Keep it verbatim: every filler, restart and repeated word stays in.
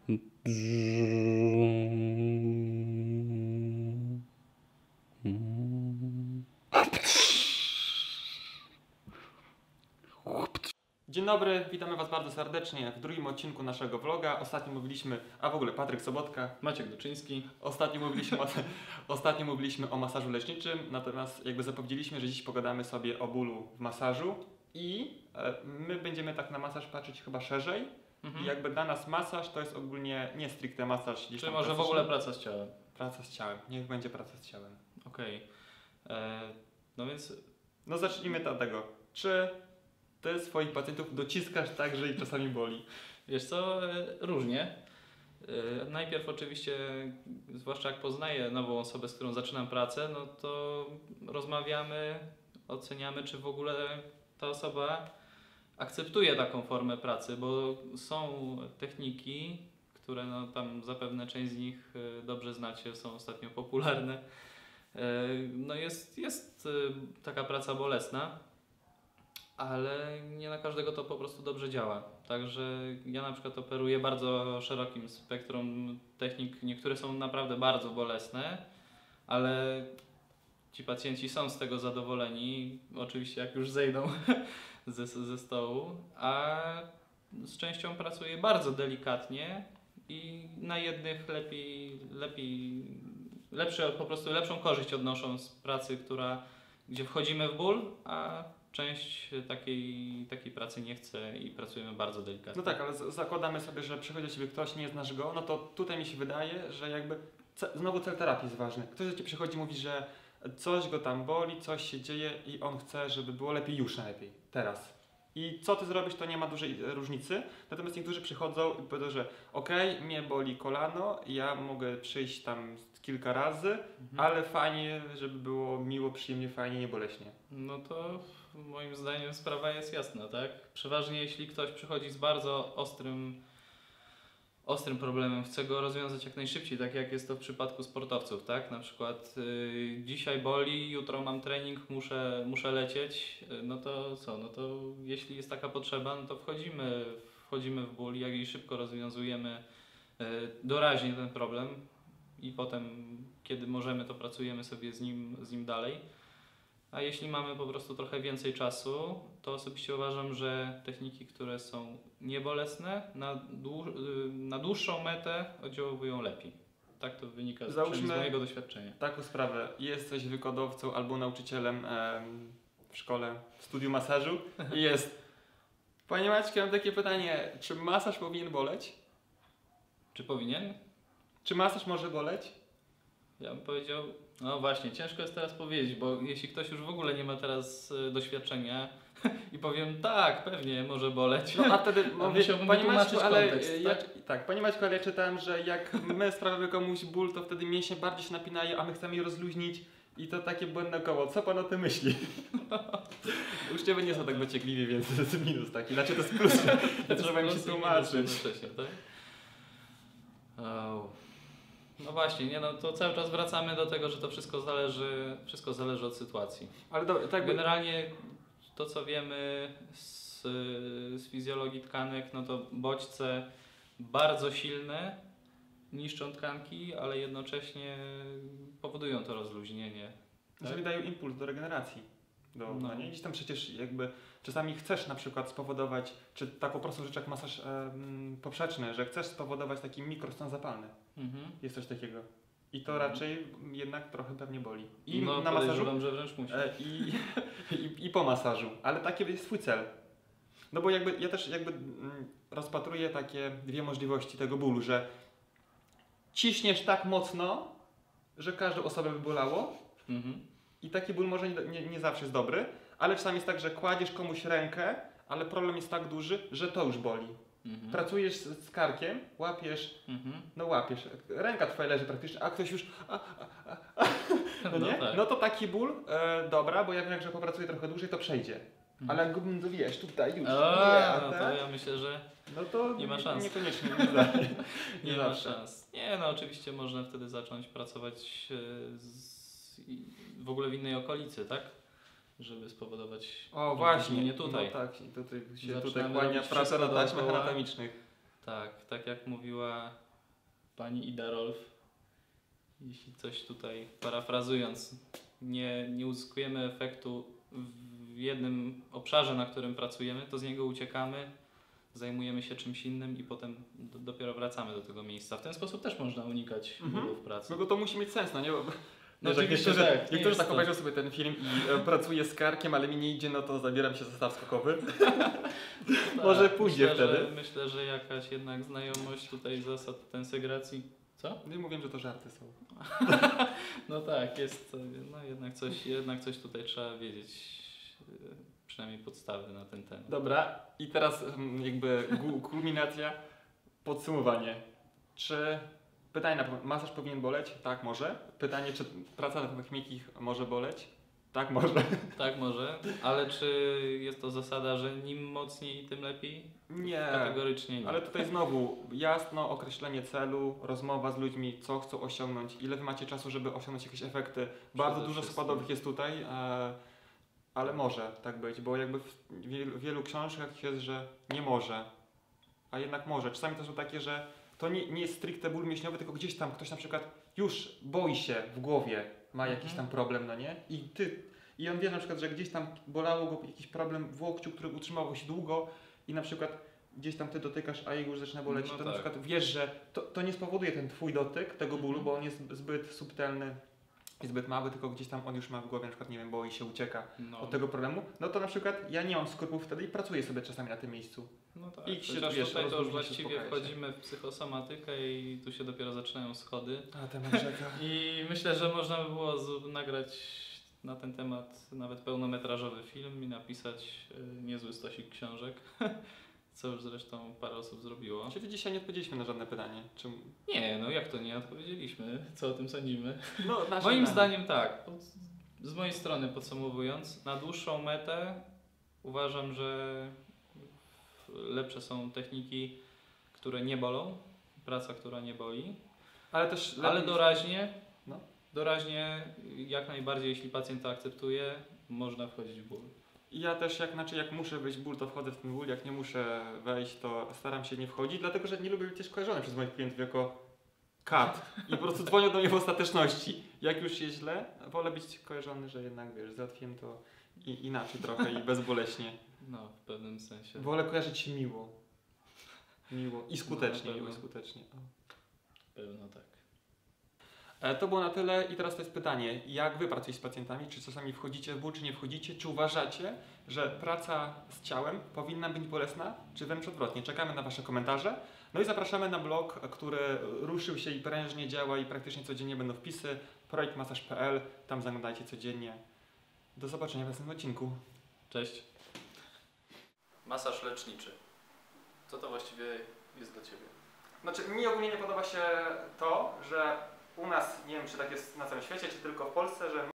Dzień dobry, witamy Was bardzo serdecznie w drugim odcinku naszego vloga. Ostatnio mówiliśmy, a w ogóle Patryk Sobotka, Maciek Duczyński. Ostatnio mówiliśmy, o, ostatnio mówiliśmy o masażu leczniczym, natomiast jakby zapowiedzieliśmy, że dziś pogadamy sobie o bólu w masażu i e, my będziemy tak na masaż patrzeć chyba szerzej. Mhm. I jakby dla nas masaż to jest ogólnie nie stricte masaż. Czyli może w ogóle praca z ciałem. Praca z ciałem, niech będzie praca z ciałem. Okej. Okay. No więc... No zacznijmy od tego. Czy Ty swoich pacjentów dociskasz tak, że ich czasami boli? Wiesz co, różnie. Najpierw oczywiście, zwłaszcza jak poznaję nową osobę, z którą zaczynam pracę, no to rozmawiamy, oceniamy, czy w ogóle ta osoba akceptuje taką formę pracy, bo są techniki, które no tam zapewne część z nich dobrze znacie, są ostatnio popularne. No jest, jest taka praca bolesna, ale nie na każdego to po prostu dobrze działa. Także ja na przykład operuję bardzo szerokim spektrum technik. Niektóre są naprawdę bardzo bolesne, ale ci pacjenci są z tego zadowoleni, oczywiście jak już zejdą ze, ze stołu, a z częścią pracuję bardzo delikatnie i na jednych lepiej, lepiej lepsze, po prostu lepszą korzyść odnoszą z pracy, która, gdzie wchodzimy w ból, a część takiej, takiej pracy nie chce i pracujemy bardzo delikatnie. No tak, ale z- zakładamy sobie, że przychodzi do Ciebie ktoś, nie znasz go, no to tutaj mi się wydaje, że jakby ce- znowu cel terapii jest ważny. Ktoś do Ciebie przychodzi i mówi, że coś go tam boli, coś się dzieje i on chce, żeby było lepiej już najlepiej, teraz. I co Ty zrobisz, to nie ma dużej różnicy. Natomiast niektórzy przychodzą i powiedzą, że okej, okay, mnie boli kolano, ja mogę przyjść tam kilka razy, mhm. ale fajnie, żeby było miło, przyjemnie, fajnie, nie boleśnie. No to moim zdaniem sprawa jest jasna, tak? Przeważnie jeśli ktoś przychodzi z bardzo ostrym, ostrym problemem, chce go rozwiązać jak najszybciej, tak jak jest to w przypadku sportowców, tak? Na przykład yy, dzisiaj boli, jutro mam trening, muszę, muszę lecieć, yy, no to co? No to jeśli jest taka potrzeba, no to wchodzimy, wchodzimy w ból, jak i szybko rozwiązujemy yy, doraźnie ten problem i potem, kiedy możemy, to pracujemy sobie z nim, z nim dalej. A jeśli mamy po prostu trochę więcej czasu, to osobiście uważam, że techniki, które są niebolesne, na, dłu na dłuższą metę oddziałują lepiej. Tak to wynika z, z mojego doświadczenia. Taką sprawę. Jesteś wykładowcą albo nauczycielem em, w szkole, w studiu masażu i jest: Panie Maćku, mam takie pytanie, czy masaż powinien boleć? Czy powinien? Czy masaż może boleć? Ja bym powiedział, no właśnie, ciężko jest teraz powiedzieć, bo jeśli ktoś już w ogóle nie ma teraz y, doświadczenia i powiem tak, pewnie może boleć. No a wtedy mówię, Panie Maćku, ale kontekst, ja, tak? tak, Panie Maćku, ale ja czytałem, że jak my sprawiamy komuś ból, to wtedy mięśnie bardziej się napinają, a my chcemy je rozluźnić i to takie błędne koło. Co Pan o tym myśli? Uczciwe nie są tak dociekliwi, więc to jest minus taki, znaczy to jest plus, trzeba im się tłumaczyć. Tak? Oh. No właśnie, nie, no to cały czas wracamy do tego, że to wszystko zależy, wszystko zależy od sytuacji. Ale dobra, tak generalnie to, co wiemy z, z fizjologii tkanek, no to bodźce bardzo silne niszczą tkanki, ale jednocześnie powodują to rozluźnienie. Tak? Czyli dają impuls do regeneracji. Do, no. No nie? Gdzieś tam przecież jakby czasami chcesz na przykład spowodować, czy taką prostą rzecz jak masaż e, poprzeczny, że chcesz spowodować taki mikrostan zapalny. Mhm. Jest coś takiego. I to mhm. raczej jednak trochę pewnie boli. I no, na masażu, że wręcz musi. E, i, i, I po masażu. Ale taki jest swój cel. No bo jakby ja też jakby mm, rozpatruję takie dwie możliwości tego bólu, że ciśniesz tak mocno, że każdą osobę by bolało. Mhm. I taki ból może nie, nie, nie zawsze jest dobry, ale czasami jest tak, że kładziesz komuś rękę, ale problem jest tak duży, że to już boli. Mhm. Pracujesz z, z karkiem, łapiesz, mhm. no łapiesz, ręka twoja leży praktycznie, a ktoś już, a, a, a, a. No, nie? No, tak. No to taki ból, e, dobra, bo jak, jak popracuję trochę dłużej, to przejdzie. Mhm. Ale jak bym, wiesz, tutaj już, a, nie, a no tak? to ja myślę, że no to nie ma szans. Niekoniecznie, nie, nie, nie, nie ma szans. Nie, no oczywiście można wtedy zacząć pracować z w ogóle w innej okolicy, tak? Żeby spowodować... O właśnie, nie tutaj. No tak, tutaj się tutaj kłania praca na taśmach anatomicznych. Tak, tak jak mówiła pani Ida Rolf, jeśli coś tutaj parafrazując, nie, nie uzyskujemy efektu w jednym obszarze, na którym pracujemy, to z niego uciekamy, zajmujemy się czymś innym i potem do, dopiero wracamy do tego miejsca. W ten sposób też można unikać Mhm. bólu w pracy. No bo to musi mieć sens, no nie? Bo, No wiesz, jak oczywiście niektórzy, tak, nie niektórzy jest tak to- obejrzą sobie ten film i e, pracuję z karkiem, ale mi nie idzie, no to zabieram się za staw skokowy. Tak, Może pójdzie myślę, wtedy. Że, myślę, że jakaś jednak znajomość tutaj zasad tensegracji. Co? No i mówię, że to żarty są. No tak, jest to, no jednak coś, jednak coś tutaj trzeba wiedzieć, yy, przynajmniej podstawy na ten temat. Dobra, i teraz mm, jakby gu- kulminacja, podsumowanie. Czy pytanie na pewno, masaż powinien boleć? Tak, może. Pytanie, czy praca na pewnych miękkich może boleć? Tak, może. Tak może, ale czy jest to zasada, że im mocniej, tym lepiej? Nie. Kategorycznie nie. Ale tutaj znowu jasno określenie celu, rozmowa z ludźmi, co chcą osiągnąć, ile wy macie czasu, żeby osiągnąć jakieś efekty. Bardzo Przede dużo wszystkim. składowych jest tutaj, e, ale może tak być, bo jakby w wielu, wielu książkach jest, że nie może, a jednak może. Czasami to są takie, że to nie, nie jest stricte ból mięśniowy, tylko gdzieś tam ktoś na przykład już boi się w głowie, ma jakiś Mhm. tam problem, no nie? I ty, i on wie na przykład, że gdzieś tam bolało go jakiś problem w łokciu, który utrzymał się długo i na przykład gdzieś tam ty dotykasz, a jego już zaczyna boleć, No to na tak. przykład wiesz, że to, to nie spowoduje ten twój dotyk tego bólu, Mhm. bo on jest zbyt subtelny i zbyt mały, tylko gdzieś tam on już ma w głowie, na przykład nie wiem, boi się, ucieka No, od tego problemu, no to na przykład ja nie mam skorupów wtedy i pracuję sobie czasami na tym miejscu. no tak, i się, chociaż wiesz, tutaj to już rozluźnia się, właściwie uspokaja się. wchodzimy w psychosomatykę i tu się dopiero zaczynają schody. A temat rzeka. I myślę, że można by było z, nagrać na ten temat nawet pełnometrażowy film i napisać y, niezły stosik książek, co już zresztą parę osób zrobiło. Czyli dzisiaj nie odpowiedzieliśmy na żadne pytanie. Czy... Nie, no jak to nie odpowiedzieliśmy? Co o tym sądzimy? No, nasze Moim zdanie. zdaniem tak, pod, z mojej strony podsumowując, na dłuższą metę uważam, że lepsze są techniki, które nie bolą, praca, która nie boli, Ale też ale lepiej- doraźnie, No. doraźnie jak najbardziej, jeśli pacjent to akceptuje, można wchodzić w ból. I ja też jak, znaczy jak muszę wejść w ból, to wchodzę w ten ból, jak nie muszę wejść, to staram się nie wchodzić, dlatego że nie lubię być też kojarzony przez moich klientów jako kat. I po prostu dzwonią do mnie w ostateczności. Jak już jest źle, wolę być kojarzony, że jednak wiesz, załatwiłem to i, inaczej trochę i bezboleśnie. No, w pewnym sensie. Wolę kojarzyć się miło. Miło i skutecznie, No, na miło i pewno. skutecznie. O. Pewno tak. E, To było na tyle i teraz to jest pytanie, jak wy pracujecie z pacjentami, czy czasami wchodzicie w ból, czy nie wchodzicie, czy uważacie, że praca z ciałem powinna być bolesna, czy wręcz odwrotnie? Czekamy na wasze komentarze, no i zapraszamy na blog, który ruszył się i prężnie działa i praktycznie codziennie będą wpisy, projekt masaż kropka p l, tam zaglądajcie codziennie. Do zobaczenia w następnym odcinku. Cześć. Masaż leczniczy. Co to właściwie jest dla Ciebie? Znaczy, mi ogólnie nie podoba się to, że u nas, nie wiem czy tak jest na całym świecie, czy tylko w Polsce, że